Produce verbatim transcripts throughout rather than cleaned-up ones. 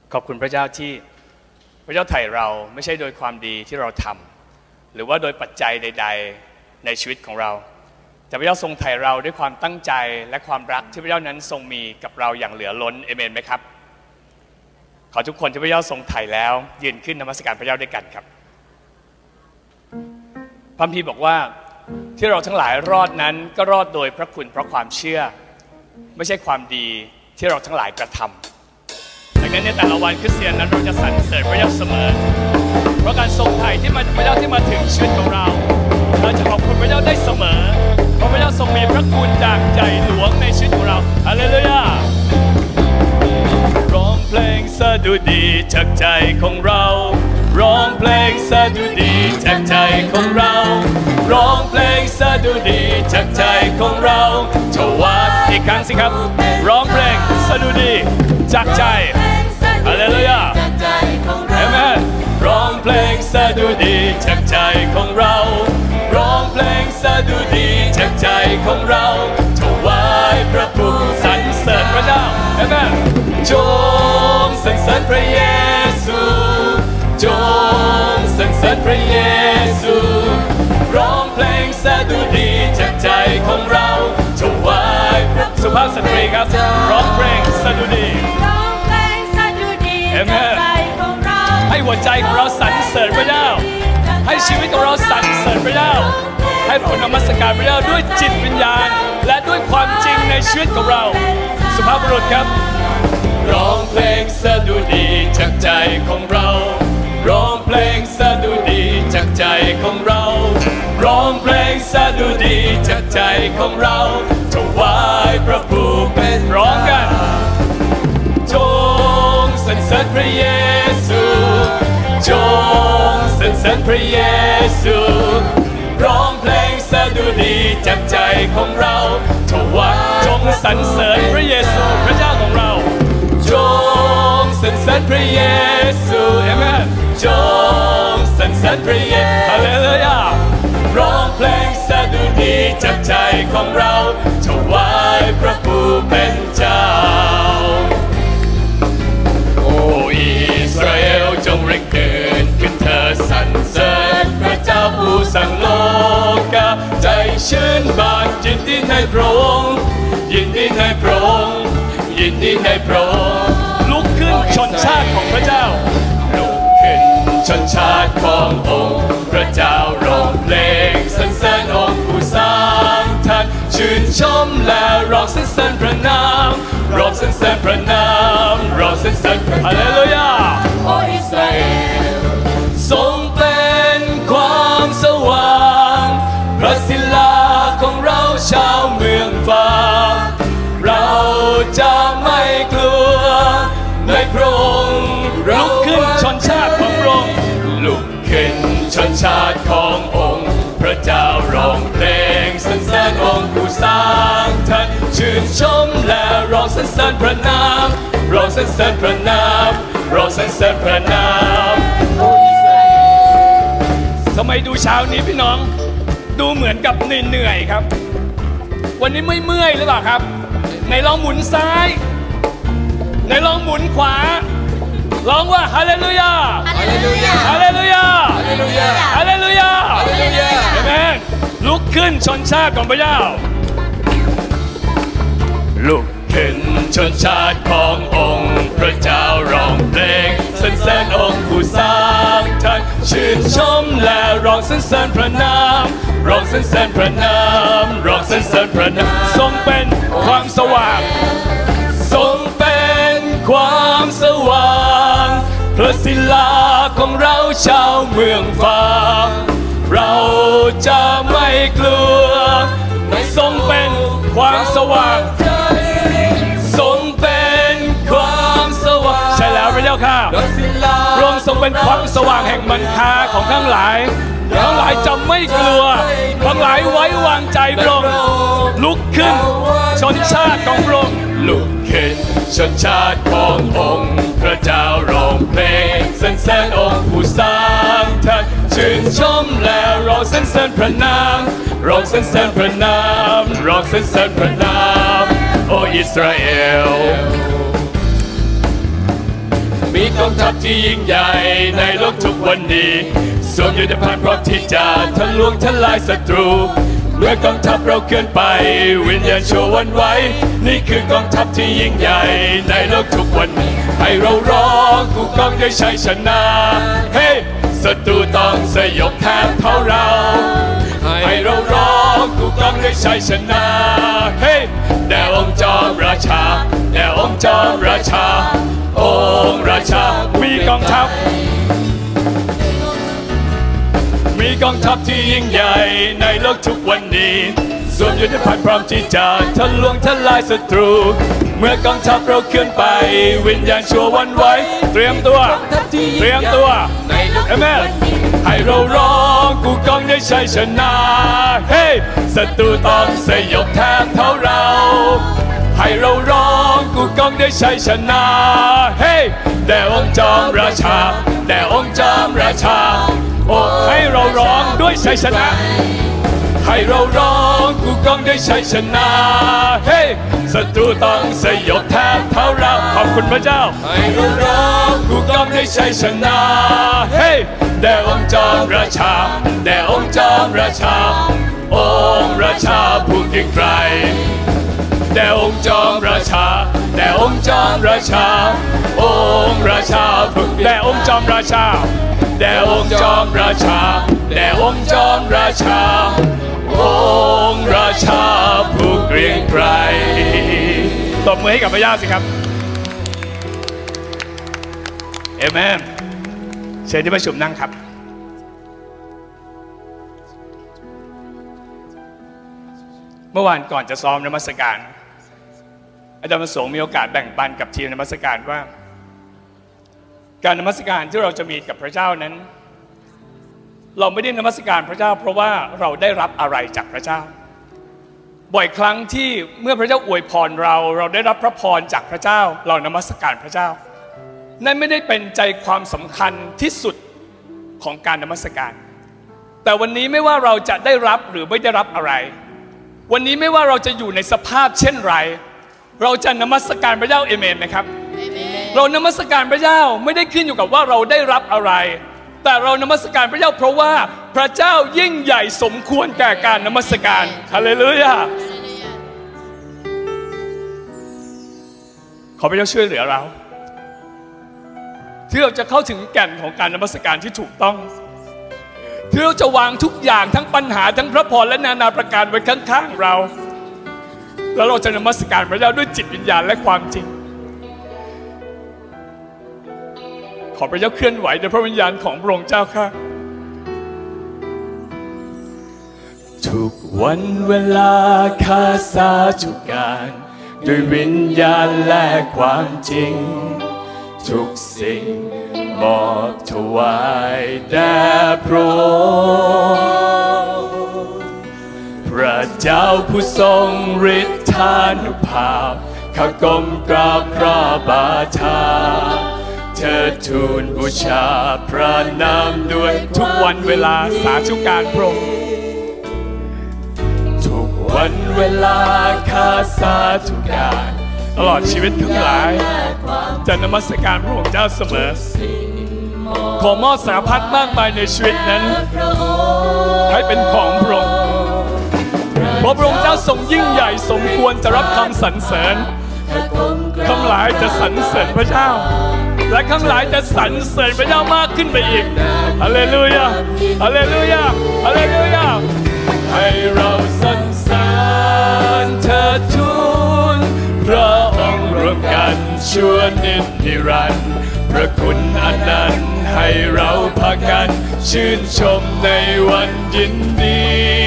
ขอบคุณพระเจ้าที่พระเจ้าไถ่เราไม่ใช่โดยความดีที่เราทำหรือว่าโดยปัจจัยใดๆในชีวิตของเราแต่พระเจ้าทรงไถ่เราด้วยความตั้งใจและความรักที่พระเจ้านั้นทรงมีกับเราอย่างเหลือล้นเอเมนไหมครับขอทุกคนที่พระเจ้าทรงไถ่แล้วยืนขึ้นนมัสการพระเจ้าด้วยกันครับพระคัมภีร์บอกว่าที่เราทั้งหลายรอดนั้นก็รอดโดยพระคุณเพราะความเชื่อไม่ใช่ความดีที่เราทั้งหลายกระทำดังนั้นในแต่ละวันคริสเตียนนั้นเราจะสรรเสริญพระเจ้าเสมอเพราะการทรงไถ่ที่มาจากพระเจ้าที่มาถึงชีวิตของเราเราจะขอบคุณพระเจ้าได้เสมอเพราะพระเจ้าทรงมีพระคุณอย่างใหญ่หลวงในชีวิตของเราฮาเลลูยาร้องเพลงสดุดีจากใจของเราร้องเพลงสดุดีจากใจของเราร้องเพลงสดุดีจากใจของเราถวายอีกครั้งสิครับร้องเพลงสดุดีจากใจฮาเลลูยาเอเมนร้องเพลงสดุดีจากใจของเราร้องเพลงสดุดีจากใจของเราถวายพระผู้สรรเสริญพระเจ้าเอเมนจงสรรเสริญพระเยซูจงสรรเสริญพระเยซูร้องเพลงสดุดีจากใจของเราถวายพระสุภาพสตรีครับร้องเพลงสดุดีร้องเพลงสดุดีจากใจของเราให้หัวใจของเราสรรเสริญพระเจ้าให้ชีวิตของเราสรรเสริญพระเจ้าให้เรานมัสการพระเจ้าด้วยจิตวิญญาณและด้วยความจริงในชีวิตของเราสุภาพบุรุษครับร้องเพลงสดุดีจากใจของเราร้องเพลงสดุดีจากใจของเราร้องเพลงสดุดีจากใจของเราถวายพระผู้เป็นร้องกันจงสรรเสริญพระเยซูจงสรรเสริญพระเยซูร้องเพลงสดุดีจากใจของเราถวายจงสรรเสริญพระเยซูพระเจ้าของเราจงสรรเสริญพระเยซูเอเมนจงสรรเสริญพระเยซูฮาเลลูยาร้องเพลงสดุดีจากใจของเราถวายพระผู้เป็นเจ้าโอ้อิสราเอลจงเร่งเดินขึ้นเธอสรรเสริญพระเจ้าผู้สร้างโลกาใจชื่นบานยินดีให้พระองค์ยินดีให้พระองค์ยินดีให้พระองค์ลุกขึ้นชนชาติของพระเจ้าลุกขึ้นชนชาติขององค์พระเจ้าร้องเพลงสรรเสริญองค์ผู้สร้างท่านชื่นชมและร้องสรรเสริญพระนามร้องสรรเสริญพระนามร้องสรรเสริญฮาเลลูยาโออิสราเอลทรงเป็นความสว่างพระศิลาของเราชาวเมืองฟ้าเราจะไม่กลัวในพระองค์ลุกขึ้นชนชาติของพระองค์ลุกขึ้นชนชาติขององค์พระเจ้าร้องเพลงสรรเสริญองค์ผู้สร้างท่านชื่นชมและร้องสรรเสริญพระนามร้องสรรเสริญพระนามร้องสรรเสริญพระนามทำไมดูเช้านี้พี่น้องดูเหมือนกับเหนื่อยๆครับวันนี้ไม่เมื่อยหรือเปล่าครับในลองหมุนซ้ายในลองหมุนขวาร้องว่าฮาเลลูยาฮาเลลูยาฮาเลลูยาฮาเลลูยาฮาเลลูยาฮาเลลูยาอาเมนลุกขึ้นชนชาติของพระเจ้าลุกขึ้นชนชาติขององค์พระเจ้าร้องเพลงสรรเสริญองค์ผู้สร้างท่านชื่นชมและร้องสรรเสริญพระนามร้องสรรเสริญพระนามร้องสรรเสริญพระนามทรงเป็นความสว่างทรงเป็นความสว่างพระศิลาของเราชาวเมืองฟ้าเราจะไม่กลัวทรงเป็นความสว่างทรงเป็นความสว่างใช่แล้วพระเจ้าข้าพระองค์ทรงเป็นความสว่างแห่งมันคาของทั้งหลายทั้งหลายจะไม่กลัวทั้งหลายไว้วางใจพระองค์ลุกขึ้นชนชาติของพระองค์ลุกขึ้นชนชาติขององค์พระเจ้าร้องเพลงสรรเสริญองค์ผู้สร้างท่านชื่นชมและร้องสรรเสริญพระนามร้องสรรเสริญพระนามร้องสรรเสริญพระนามโออิสราเอล มมีกองทัพที่ยิ่งใหญ่ในโลกทุกวันนี้สวมยุทธภัณฑ์พร้อมที่จะทะลวงทลายศัตรูเมื่อกองทัพเราเคลื่อนไปวิญญาณโชว์วันไว้นี่คือกองทัพที่ยิ่งใหญ่ในโลกทุกวันให้เราร้องกูกองด้วยชัยชนะเฮ้ hey! ศัตรูต้องสยบแทบเท่าเราให้เราร้องกูกองด้วยชัยชนะเฮ้ hey! แด่องค์จอมราชาแด่องค์จอมราชาองค์ราชามีกองทัพมีกองทัพที่ยิ่งใหญ่ในโลกทุกวันนี้สวมยุทธภัณฑ์พร้อมที่จะทะลวงทลายศัตรูเมื่อกองทัพเราเคลื่อนไปวิญญาณชั่ววันไว้เตรียมตัวเตรียมตัวเอเมนให้เราร้องกูกองได้ชัยชนะเฮ้ศัตรูต้องสยบแทบเท่าเราให้เราร้องกูกองได้ชัยชนะเฮ้แด่องค์จอมราชาแด่องค์จอมราชาโอ้ให้เราร้องด้วยชัยชนะให้เราร้องกูกองด้วยชัยชนะเฮ้ศัตรูต้องสยบแทบเท่าเราขอบคุณพระเจ้าให้เราร้องกูกองด้วยชัยชนะเฮ้แด่องค์จอมราชาแด่องค์จอมราชาองค์ราชาผู้เก่งไกรแด่องค์จอมราชาแด่องค์จอมราชาองค์ราชาผู้แด่องค์จอมราชาแด่องค์จอมราชาแด่องค์จอมราชาองค์ราชาผู้เกรียงไกรตบมือให้กับพระเจ้าสิครับเอเมนเชิญที่ประชุมนั่งครับเมื่อวานก่อนจะซ้อมนมัสการอาจารย์ประสงค์มีโอกาสแบ่งปันกับทีมนมัสการว่าการนมัสการที่เราจะมีกับพระเจ้านั้นเราไม่ได้นมัสการพระเจ้าเพราะว่าเราได้รับอะไรจากพระเจ้าบ่อยครั้งที่เมื่อพระเจ้าอวยพรเราเราได้รับพระพรจากพระเจ้าเรานมัสการพระเจ้านั่นไม่ได้เป็นใจความสำคัญที่สุดของการนมัสการแต่วันนี้ไม่ว่าเราจะได้รับหรือไม่ได้รับอะไรวันนี้ไม่ว่าเราจะอยู่ในสภาพเช่นไรเราจะนมัสการพระเจ้าเอเมนไหมครับเรานมัสการพระเจ้าไม่ได้ขึ้นอยู่กับว่าเราได้รับอะไรแต่เรานมัสการพระเจ้าเพราะว่าพระเจ้ายิ่งใหญ่สมควรแก่การนมัสการฮาเลลูยาขอพระเจ้าช่วยเหลือเราที่เราจะเข้าถึงแก่นของการนมัสการที่ถูกต้องที่เราจะวางทุกอย่างทั้งปัญหาทั้งพระพรและนานาประการไว้ข้างๆเราแล้วเราจะนมัสการพระเจ้าด้วยจิตวิญญาณและความจริงขอพระเจ้าเคลื่อนไหวในพระวิญญาณของพระองค์เจ้าค่ะทุกวันเวลาข้าสาธุการด้วยวิญญาณและความจริงทุกสิ่งมอบถวายแด่พระองค์พระเจ้าผู้ทรงฤทธานุภาพข้าก้มกราบพระบาทาเธอทูลบูชาพระนามด้วยทุกวันเวลาสาธุการพระองค์ทุกวันเวลาข้าสาธุการตลอดชีวิตทั้งหลายจะนมัสการพระองค์เจ้าเสมอขอมอบสารพัดมากมายในชีวิตนั้นให้เป็นของพระองค์เพราะพระองค์เจ้าทรงยิ่งใหญ่สมควรจะรับคำสรรเสริญข้างหลายจะสรรเสริญพระเจ้าและข้างหลายจะสรรเสริญพระเจ้ามากขึ้นไปอีกฮาเลลูยาฮาเลลูยาฮาเลลูยาให้เราสรรเสริญเธอทูลพระองค์รวมกันชั่วนิจนิรันดร์พระคุณอนันต์ให้เราพากันชื่นชมในวันยินดี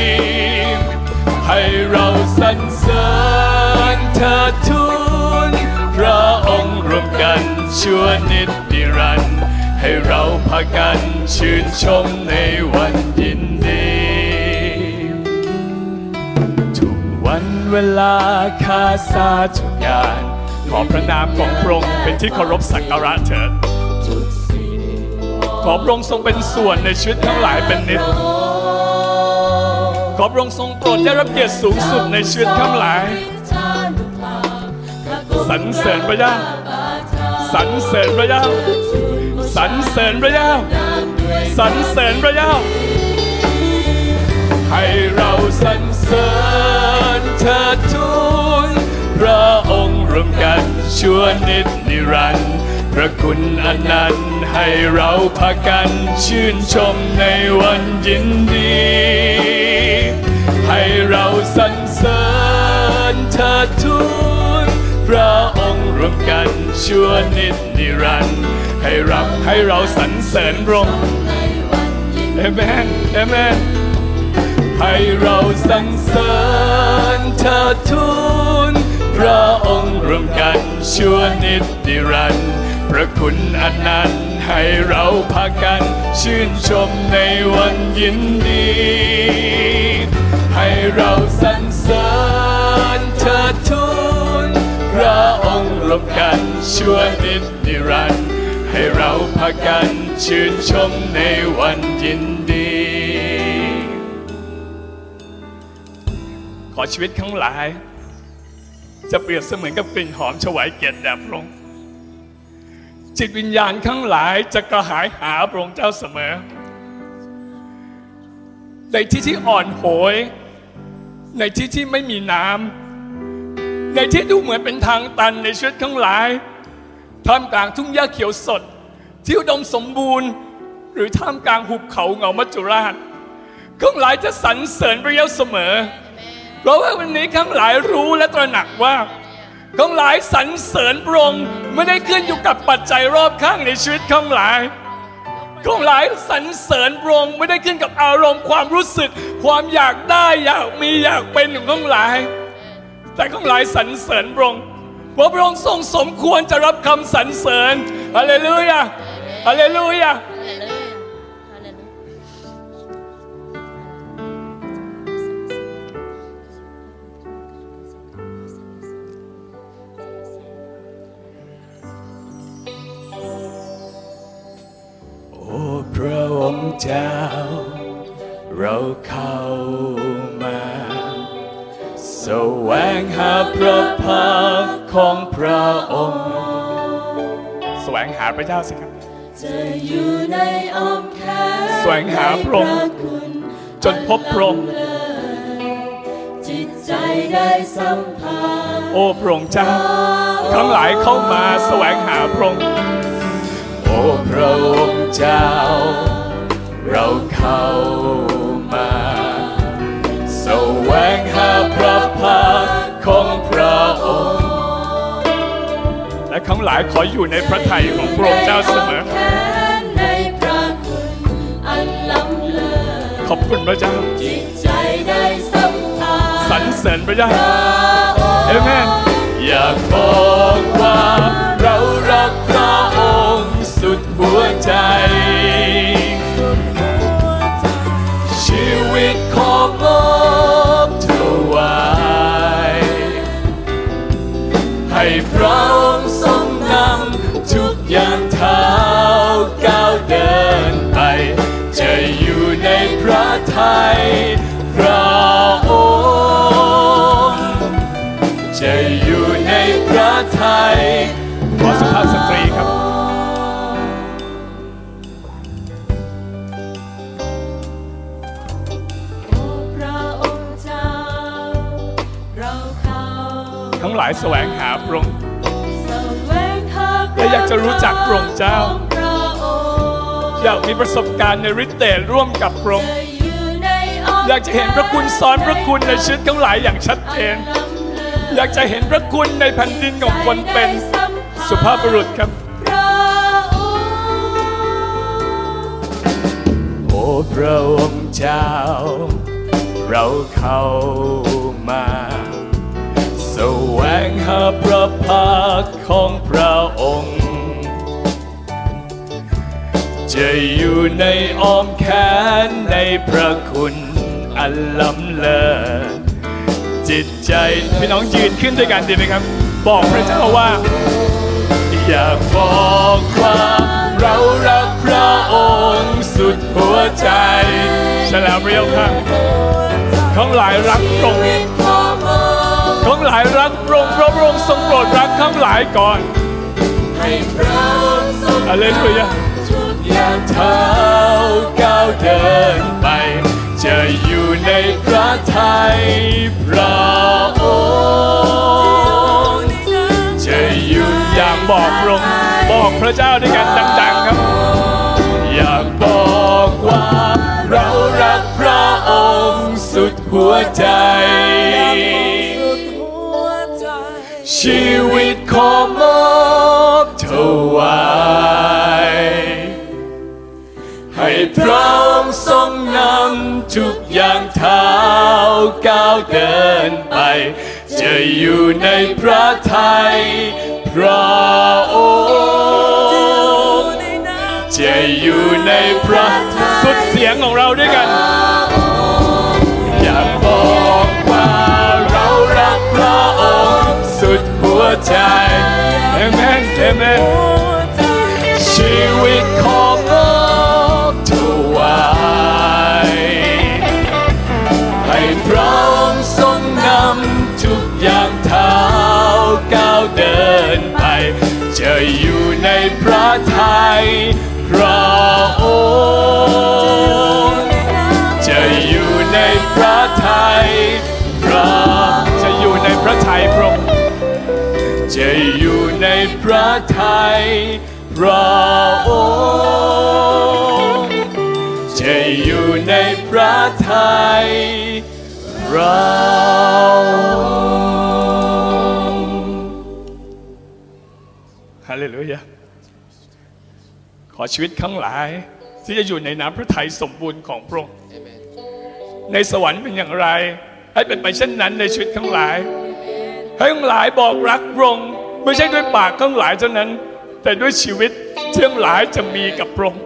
ให้เราสรรเสริญเธอทูลพระองค์รวมกันชั่วนิจนิรันดร์ให้เราพากันชื่นชมในวันยินดีทุกวันเวลาข้าสาธุการขอพระนามของพระองค์เป็นที่เคารพสักการะเถิดขอพระองค์ทรงเป็นส่วนในชีวิตทั้งหลายเป็นนิจขอพระองค์ทรงโปรดได้รับเกียรติสูงสุดในชีวิตทั้งหลายสรรเสริญพระเจ้าสสรรเสริญพระเจ้าสรรเสริญพระเจ้าสรรเสริญพระเจ้าให้เราสรรเสริญเถิดทูลพระองค์รวมกันชั่วนิจนิรันดร์พระคุณอนันต์ให้เราพากันชื่นชมในวันยินดีให้เราสรรเสริญเถิดทูลพระองค์รวมกันชั่วนิจนิรันดร์ให้เราให้เราสรรเสริญพระองค์เอเมนเอเมนให้เราสรรเสริญเถิดทูลพระองค์รวมกันชั่วนิจนิรันดร์พระคุณอนันต์ให้เราพากันชื่นชมในวันยินดีให้เราสรรเสริญเถิดทูลพระองค์รวมกันชั่วนิจนิรันดร์ให้เราพากันชื่นชมในวันยินดีขอชีวิตทั้งหลายจะเปรียบเสมือนกับกลิ่นหอมถวายเกียรติแด่พระองค์จิตวิญญาณทั้งหลายจะกระหายหาพระองค์เจ้าเสมอในที่ที่อ่อนโหยในที่ที่ไม่มีน้ำในที่ดูเหมือนเป็นทางตันในชีวิตทั้งหลายท่ามกลางทุ่งหญ้าเขียวสดที่อุดมสมบูรณ์หรือท่ามกลางหุบเขาเหงามัจจุราชทั้งหลายจะสรรเสริญพระเยซูเสมอเพราะว่าวันนี้ทั้งหลายรู้และตระหนักว่าทั้งหลายสรรเสริญพระองค์ไม่ได้ขึ้นอยู่กับปัจจัยรอบข้างในชีวิตทั้งหลายทั้งหลายสรรเสริญพระองค์ไม่ได้ขึ้นกับอารมณ์ความรู้สึกความอยากได้อยากมีอยากเป็นของทั้งหลายแต่ทั้งหลายสรรเสริญพระองค์เพราะพระองค์ทรงสมควรจะรับคำสรรเสริญฮาเลลูยาฮาเลลูยาพระองค์เจ้าเราเข้ามาแสวงหาพระพักตร์ของพระองค์แสวงหาพระเจ้าสิครับจะอยู่ในอ้อมแขนแสวงหาพระองค์จนพบพระองค์จิตใจได้สัมผัสโอ้พระองค์เจ้าทั้งหลายเข้ามาแสวงหาพระองค์โอ้พระองค์เจ้าเราเข้ามาแสวงหาพระพักตร์ของพระองค์และทั้งหลายขออยู่ในพระทัยของพระองค์เจ้าเสมอขอบคุณพระเจ้าสรรเสริญพระเจ้าเอเมนอยากบอกว่าเรารักพระองค์สุดหัวใจชีวิตขอมอบถวายให้พระองค์ทรงนำทุกอย่างเท้าก้าวเดินไปจะอยู่ในพระทัยพระองค์จะอยู่ในพระทัยขอสุภาพสตรีครับทั้งหลายแสวงหาพระองค์และอยากจะรู้จักพระองค์เจ้าอยากมีประสบการณ์ในฤทธิ์เดชร่วมกับพระองค์อยากจะเห็นพระคุณซ้อนพระคุณในชีวิตทั้งหลายอย่างชัดเจนอยากจะเห็นพระคุณในแผ่นดินของคนเป็นสุภาพบุรุษครับโอ้พระองค์เจ้าเราเข้ามาแสวงหาพระพักตร์ของพระองค์จะอยู่ในอ้อมแขนในพระคุณอันล้ำเลิศจิตใจพี่น้องยืนขึ้นด้วยกันดีไหมครับบอกพระเจ้าว่าอยากบอกว่าเรารักพระองค์สุดหัวใจฉลามเรียวค่ะทั้งหลายรักพระองค์ทั้งหลายรักพระองค์เพราะพระองค์ทรงโปรดรักทั้งหลายก่อนพระองค์ทรงนำทุกอย่างเท้าก้าวเดินไปจะอยู่ในพระทัยพระองค์จะอยู่อย่างบอกพระองค์บอกพระเจ้าด้วยกันดังๆครับอยากบอกว่าเรารักพระองค์สุดหัวใจชีวิตขอมอบถวายให้พระองค์ทรงนำทุกอย่างเท้าก้าวเดินไปจะอยู่ในพระทัยพระองค์จะอยู่ในพระสุดเสียงของเราด้วยกันอยากบอกว่าเรารักพระองค์สุดหัวใจเอเมนเอเมนชีวิตขอมอบถวายให้พระองค์ทรงนำทุกอย่างเท้าก้าวเดินไปจะอยู่ในพระทัยพระองค์จะอยู่ในพระทัยพระจะอยู่ในพระทัยพระองค์จะอยู่ในพระทัยพระองค์จะอยู่ในพระทัยพระองค์ฮาเลลูยาขอชีวิตทั้งหลายที่จะอยู่ในน้ำพระทัยสมบูรณ์ของพระองค์ในสวรรค์เป็นอย่างไรให้เป็นไปเช่นนั้นในชีวิตทั้งหลายให้ทั้งหลายบอกรักพระองค์ไม่ใช่ด้วยปากทั้งหลายเท่านั้นแต่ด้วยชีวิตที่ทั้งหลายจะมีกับพระองค์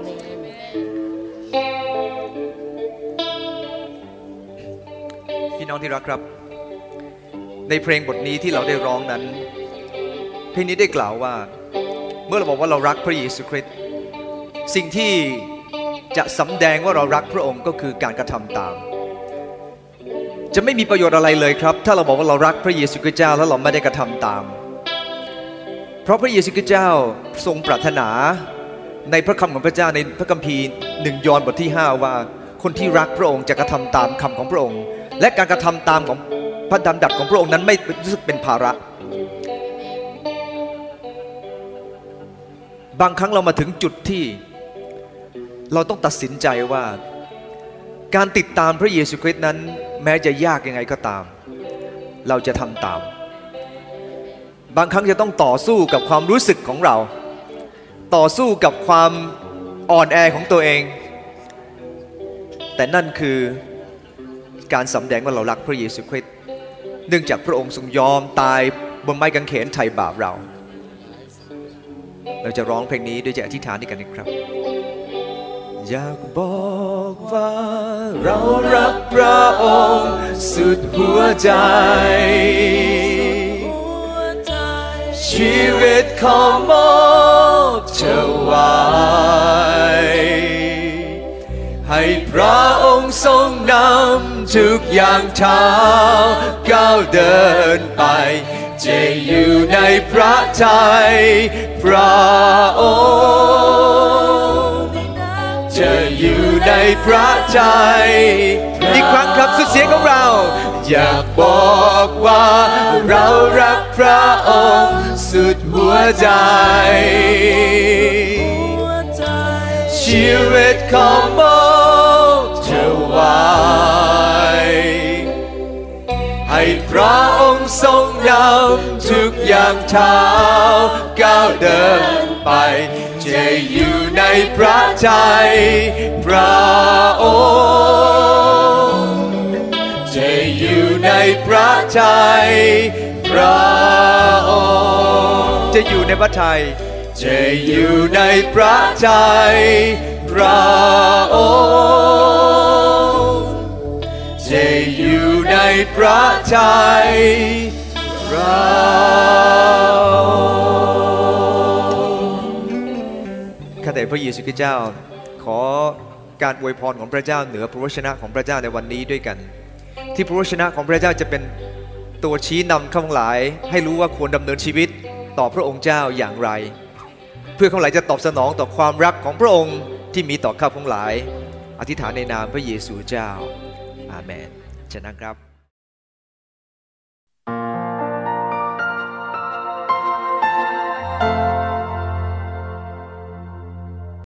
พี่น้องที่รักครับในเพลงบทนี้ที่เราได้ร้องนั้นเพลงนี้ได้กล่าวว่าเมื่อเราบอกว่าเรารักพระเยซูคริสต์สิ่งที่จะสำแดงว่าเรารักพระองค์ก็คือการกระทำตามจะไม่มีประโยชน์อะไรเลยครับถ้าเราบอกว่าเรารักพระเยซูคริสต์เจ้าแล้วเราไม่ได้กระทำตามเพราะพระเยซูคริสต์เจ้าทรงปรารถนาในพระคำของพระเจ้าในพระคัมภีร์หนึ่งยอห์นบทที่ห้าว่าคนที่รักพระองค์จะกระทำตามคำของพระองค์และการกระทำตามของพระดำรัสของพระองค์นั้นไม่รู้สึกเป็นภาระบางครั้งเรามาถึงจุดที่เราต้องตัดสินใจว่าการติดตามพระเยซูคริสต์นั้นแม้จะยากยังไงก็ตามเราจะทำตามบางครั้งจะต้องต่อสู้กับความรู้สึกของเราต่อสู้กับความอ่อนแอของตัวเองแต่นั่นคือการสำแดงว่าเรารักพระเยซูคริสต์เนื่องจากพระองค์ทรงยอมตายบนไม้กางเขนไถ่บาปเราเราจะร้องเพลงนี้ด้วยใจอธิษฐานด้วยกันนะครับอยากบอกว่าเรารักพระองค์สุดหัวใจชีวิตขอมอบถวายให้พระองค์ทรงนำทุกอย่างเท้าก้าวเดินไปจะอยู่ในพระทัยพระองค์จะอยู่ในพระทัยอีกครั้งครับสุดเสียงของเราอยากบอกว่าเรารักพระองค์สุดหัวใจชีวิตขอมอบถวายให้พระองค์ทรงนำทุกอย่างเท้าก้าวเดินไปจะอยู่ในพระทัยพระองค์จะอยู่ในพระทัยพระองค์จะอยู่ในพระทัยจะอยู่ในพระทัยพระองค์จะอยู่ในพระทัยพระองค์ข้าแต่พระเยซูคริสต์เจ้าขอการอวยพรของพระเจ้าเหนือพระวจนะของพระเจ้าในวันนี้ด้วยกันที่พระวจนะของพระเจ้าจะเป็นตัวชี้นำข้าทั้งหลายให้รู้ว่าควรดำเนินชีวิตต่อพระองค์เจ้าอย่างไรเพื่อข้าพเจ้าจะตอบสนองต่อความรักของพระองค์ที่มีต่อข้าพงหลายอธิษฐานในนามพระเยซูเจ้าอาเมนเชิญนั่งครับ